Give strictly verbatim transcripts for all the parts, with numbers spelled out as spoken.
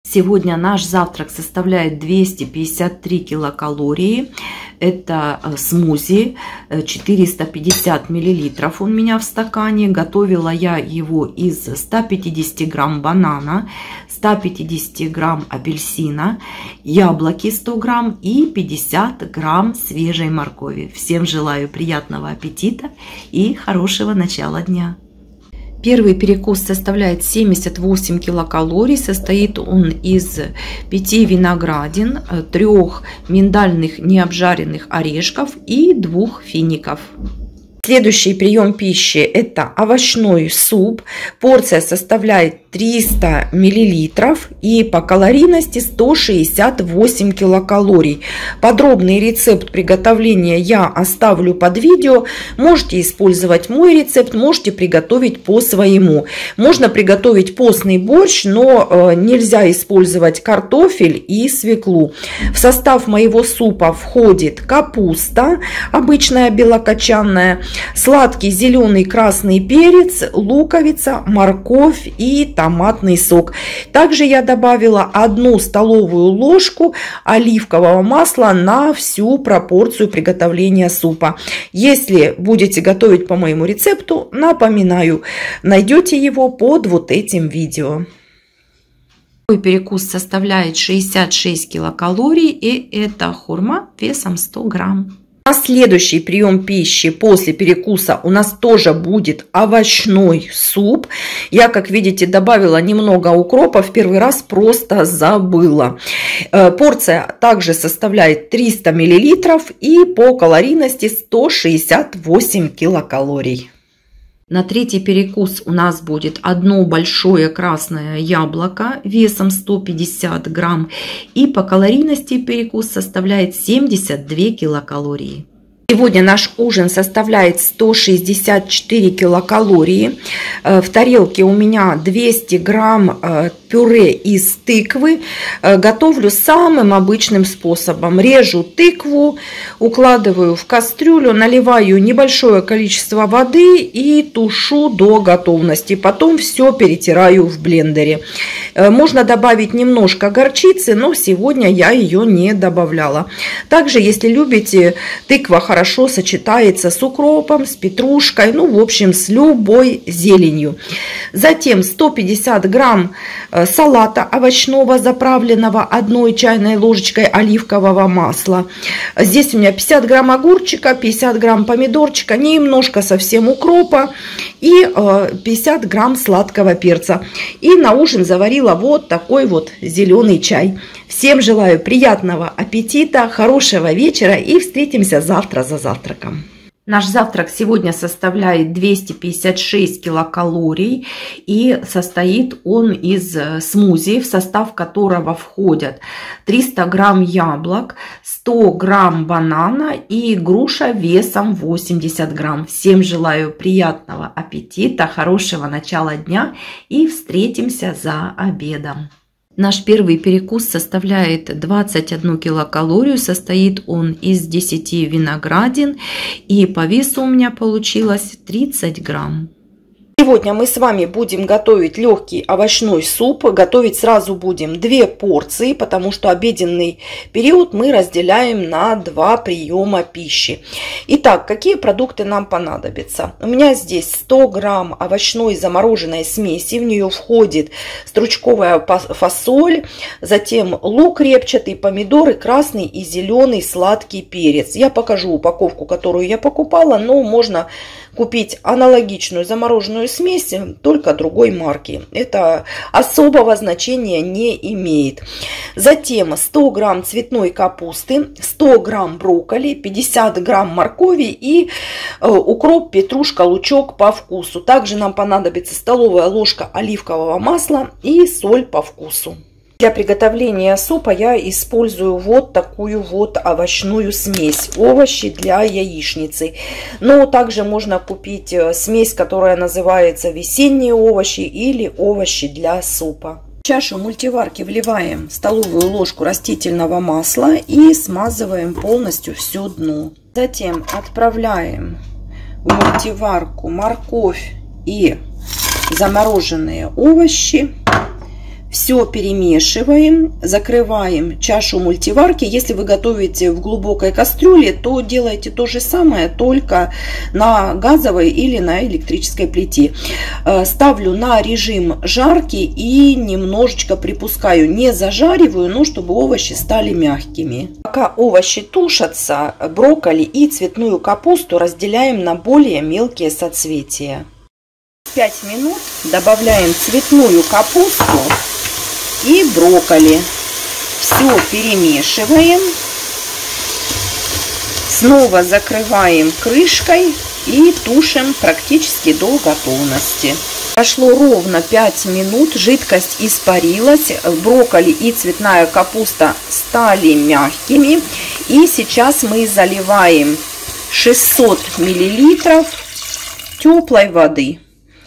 Сегодня наш завтрак составляет двести пятьдесят три килокалории. Это смузи, четыреста пятьдесят миллилитров у меня в стакане. Готовила я его из ста пятидесяти грамм банана, ста пятидесяти грамм апельсина, яблоки сто грамм и пятьдесят грамм свежей моркови. Всем желаю приятного аппетита и хорошего начала дня. Первый перекус составляет семьдесят восемь килокалорий. Состоит он из пяти виноградин, трех миндальных необжаренных орешков и двух фиников. Следующий прием пищи – это овощной суп. Порция составляет триста миллилитров и по калорийности сто шестьдесят восемь килокалорий. Подробный рецепт приготовления я оставлю под видео. Можете использовать мой рецепт, можете приготовить по своему. Можно приготовить постный борщ, но нельзя использовать картофель и свеклу. В состав моего супа входит капуста, обычная белокочанная, сладкий зеленый красный перец, луковица, морковь и томатный сок. Также я добавила одну столовую ложку оливкового масла на всю пропорцию приготовления супа. Если будете готовить по моему рецепту, напоминаю, найдете его под вот этим видео. Перекус составляет шестьдесят шесть килокалорий, и это хурма весом сто грамм. На следующий прием пищи после перекуса у нас тоже будет овощной суп. Я, как видите, добавила немного укропа. В первый раз просто забыла. Порция также составляет триста миллилитров и по калорийности сто шестьдесят восемь килокалорий. На третий перекус у нас будет одно большое красное яблоко весом сто пятьдесят грамм. И по калорийности перекус составляет семьдесят две килокалории. Сегодня наш ужин составляет сто шестьдесят четыре килокалории. В тарелке у меня двести грамм пюре из тыквы. Готовлю самым обычным способом. Режу тыкву, укладываю в кастрюлю, наливаю небольшое количество воды и тушу до готовности. Потом все перетираю в блендере. Можно добавить немножко горчицы, но сегодня я ее не добавляла. Также, если любите, тыква хорошо хорошо сочетается с укропом, с петрушкой, ну, в общем, с любой зеленью. Затем сто пятьдесят грамм салата овощного, заправленного одной чайной ложечкой оливкового масла. Здесь у меня пятьдесят грамм огурчика, пятьдесят грамм помидорчика, немножко совсем укропа и пятьдесят грамм сладкого перца. И на ужин заварила вот такой вот зеленый чай. Всем желаю приятного аппетита, хорошего вечера и встретимся завтра за завтраком. Наш завтрак сегодня составляет двести пятьдесят шесть килокалорий и состоит он из смузи, в состав которого входят триста грамм яблок, сто грамм банана и груша весом восемьдесят грамм. Всем желаю приятного аппетита, хорошего начала дня и встретимся за обедом. Наш первый перекус составляет двадцать одну килокалорию, состоит он из десяти виноградин и по весу у меня получилось тридцать грамм. Сегодня мы с вами будем готовить легкий овощной суп. Готовить сразу будем две порции, потому что обеденный период мы разделяем на два приема пищи. Итак, какие продукты нам понадобятся? У меня здесь сто грамм овощной замороженной смеси. В нее входит стручковая фасоль, затем лук репчатый, помидоры, красный и зеленый сладкий перец. Я покажу упаковку, которую я покупала, но можно купить аналогичную замороженную смесь, только другой марки. Это особого значения не имеет. Затем сто грамм цветной капусты, сто грамм брокколи, пятьдесят грамм моркови и укроп, петрушка, лучок по вкусу. Также нам понадобится столовая ложка оливкового масла и соль по вкусу. Для приготовления супа я использую вот такую вот овощную смесь. Овощи для яичницы. Но также можно купить смесь, которая называется весенние овощи или овощи для супа. В чашу мультиварки вливаем столовую ложку растительного масла и смазываем полностью все дно. Затем отправляем в мультиварку морковь и замороженные овощи. Все перемешиваем, закрываем чашу мультиварки. Если вы готовите в глубокой кастрюле, то делайте то же самое, только на газовой или на электрической плите. Ставлю на режим жаркий и немножечко припускаю. Не зажариваю, но чтобы овощи стали мягкими. Пока овощи тушатся, брокколи и цветную капусту разделяем на более мелкие соцветия. пять минут добавляем цветную капусту и брокколи. Все перемешиваем. Снова закрываем крышкой и тушим практически до готовности. Прошло ровно пять минут, жидкость испарилась, брокколи и цветная капуста стали мягкими. И сейчас мы заливаем шестьсот миллилитров теплой воды.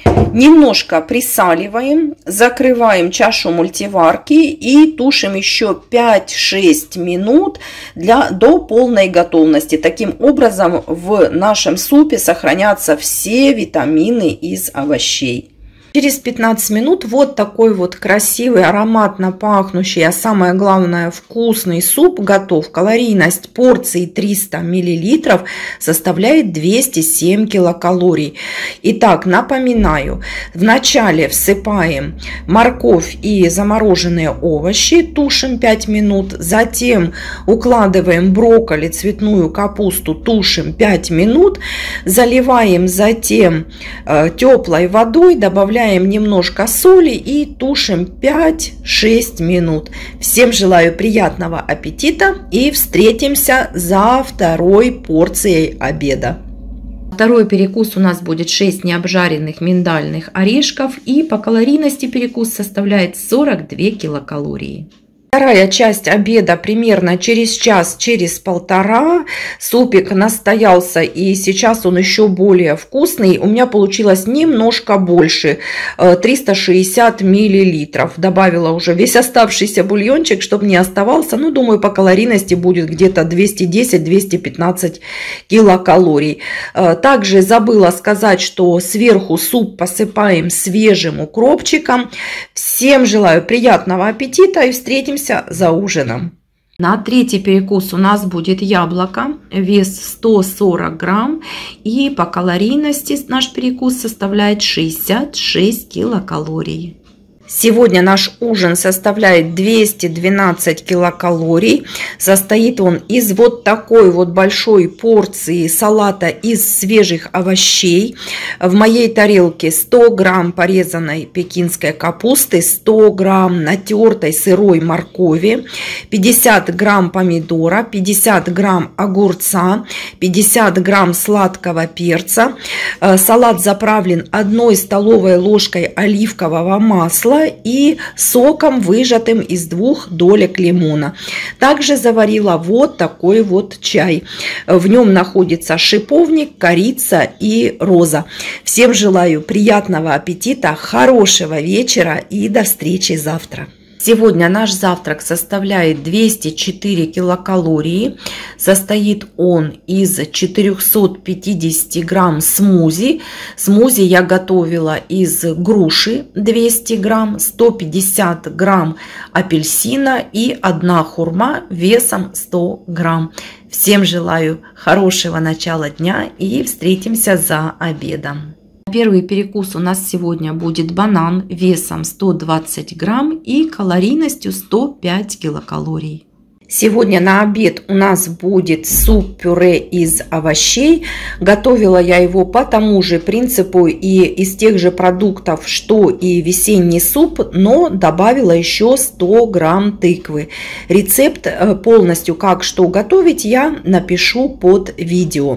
Немножко присаливаем, закрываем чашу мультиварки и тушим еще пять-шесть минут для, до полной готовности. Таким образом в нашем супе сохранятся все витамины из овощей. Через пятнадцать минут вот такой вот красивый, ароматно пахнущий, а самое главное вкусный суп готов. Калорийность порции триста миллилитров составляет двести семь килокалорий. Итак, напоминаю, вначале всыпаем морковь и замороженные овощи, тушим пять минут. Затем укладываем брокколи, цветную капусту, тушим пять минут. Заливаем затем э, теплой водой, добавляем немножко соли и тушим пять-шесть минут. Всем желаю приятного аппетита и встретимся за второй порцией обеда. Второй перекус у нас будет шесть необжаренных миндальных орешков, и по калорийности перекус составляет сорок две килокалории. Вторая часть обеда примерно через час, через полтора. Супик настоялся, и сейчас он еще более вкусный. У меня получилось немножко больше, триста шестьдесят миллилитров. Добавила уже весь оставшийся бульончик, чтобы не оставался. Ну, думаю, по калорийности будет где-то двести десять — двести пятнадцать килокалорий. Также забыла сказать, что сверху суп посыпаем свежим укропчиком. Всем желаю приятного аппетита и встретимся за ужином. На третий перекус у нас будет яблоко, вес сто сорок грамм, и по калорийности наш перекус составляет шестьдесят шесть килокалорий. Сегодня наш ужин составляет двести двенадцать килокалорий. Состоит он из вот такой вот большой порции салата из свежих овощей. В моей тарелке сто грамм порезанной пекинской капусты, сто грамм натертой сырой моркови, пятьдесят грамм помидора, пятьдесят грамм огурца, пятьдесят грамм сладкого перца. Салат заправлен одной столовой ложкой оливкового масла и соком, выжатым из двух долек лимона. Также заварила вот такой вот чай. В нем находится шиповник, корица и роза. Всем желаю приятного аппетита, хорошего вечера и до встречи завтра. Сегодня наш завтрак составляет двести четыре килокалории. Состоит он из четырёхсот пятидесяти грамм смузи. Смузи я готовила из груши двести грамм, сто пятьдесят грамм апельсина и одна хурма весом сто грамм. Всем желаю хорошего начала дня и встретимся за обедом. Первый перекус у нас сегодня будет банан весом сто двадцать грамм и калорийностью сто пять килокалорий. Сегодня на обед у нас будет суп-пюре из овощей. Готовила я его по тому же принципу и из тех же продуктов, что и весенний суп, но добавила еще сто грамм тыквы. Рецепт полностью, как что готовить, я напишу под видео.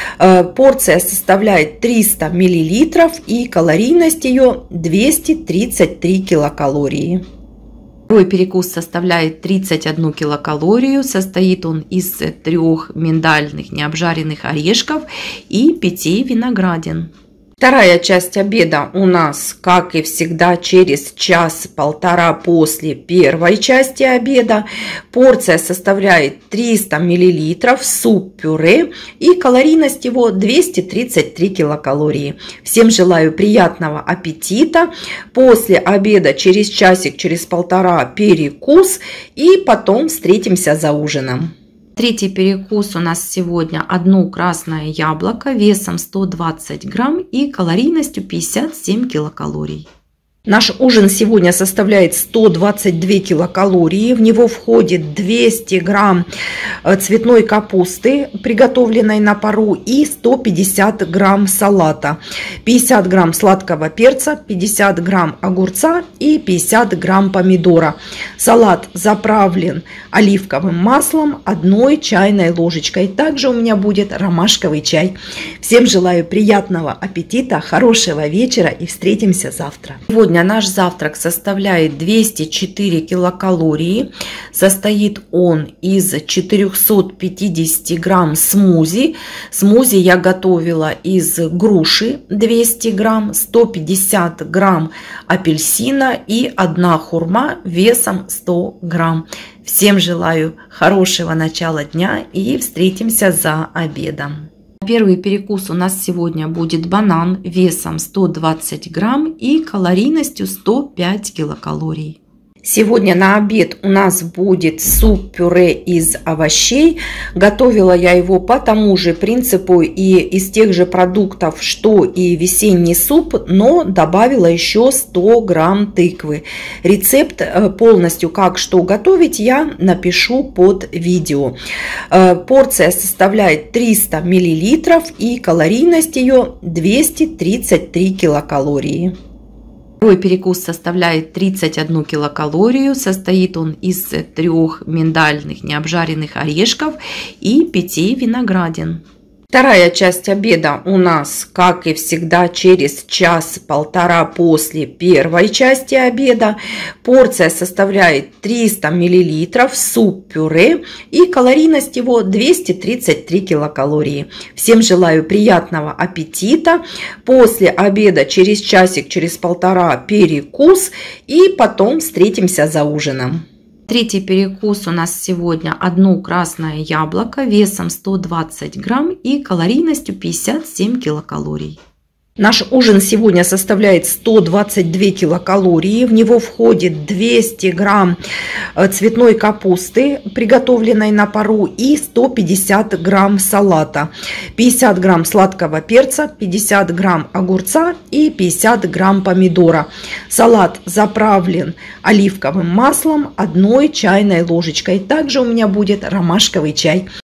Порция составляет триста миллилитров и калорийность ее двести тридцать три килокалории. Второй перекус составляет тридцать одну килокалорию. Состоит он из трех миндальных необжаренных орешков и пяти виноградин. Вторая часть обеда у нас, как и всегда, через час-полтора после первой части обеда. Порция составляет триста миллилитров, суп-пюре, и калорийность его двести тридцать три килокалории. Всем желаю приятного аппетита. После обеда через часик, через полтора перекус, и потом встретимся за ужином. Третий перекус у нас сегодня одно красное яблоко весом сто двадцать грамм и калорийностью пятьдесят семь килокалорий. Наш ужин сегодня составляет сто двадцать две килокалории. В него входит двести грамм цветной капусты, приготовленной на пару, и сто пятьдесят грамм салата, пятьдесят грамм сладкого перца, пятьдесят грамм огурца и пятьдесят грамм помидора. Салат заправлен оливковым маслом одной чайной ложечкой. Также у меня будет ромашковый чай. Всем желаю приятного аппетита, хорошего вечера и встретимся завтра. Сегодня наш завтрак составляет двести четыре килокалории. Состоит он из четырёхсот пятидесяти грамм смузи. Смузи я готовила из груши двести грамм, сто пятьдесят грамм апельсина и одна хурма весом сто грамм. Всем желаю хорошего начала дня и встретимся за обедом. Первый перекус у нас сегодня будет банан весом сто двадцать грамм и калорийностью сто пять килокалорий. Сегодня на обед у нас будет суп-пюре из овощей. Готовила я его по тому же принципу и из тех же продуктов, что и весенний суп, но добавила еще сто грамм тыквы. Рецепт полностью, как что готовить, я напишу под видео. Порция составляет триста миллилитров и калорийность ее двести тридцать три килокалории. Второй перекус составляет тридцать одну килокалорию. Состоит он из трех миндальных необжаренных орешков и пяти виноградин. Вторая часть обеда у нас, как и всегда, через час-полтора после первой части обеда. Порция составляет триста миллилитров, суп-пюре, и калорийность его двести тридцать три килокалории. Всем желаю приятного аппетита. После обеда через часик, через полтора перекус, и потом встретимся за ужином. Третий перекус у нас сегодня одно красное яблоко весом сто двадцать грамм и калорийностью пятьдесят семь килокалорий. Наш ужин сегодня составляет сто двадцать две килокалории. В него входит двести грамм цветной капусты, приготовленной на пару, и сто пятьдесят грамм салата, пятьдесят грамм сладкого перца, пятьдесят грамм огурца и пятьдесят грамм помидора. Салат заправлен оливковым маслом одной чайной ложечкой. Также у меня будет ромашковый чай.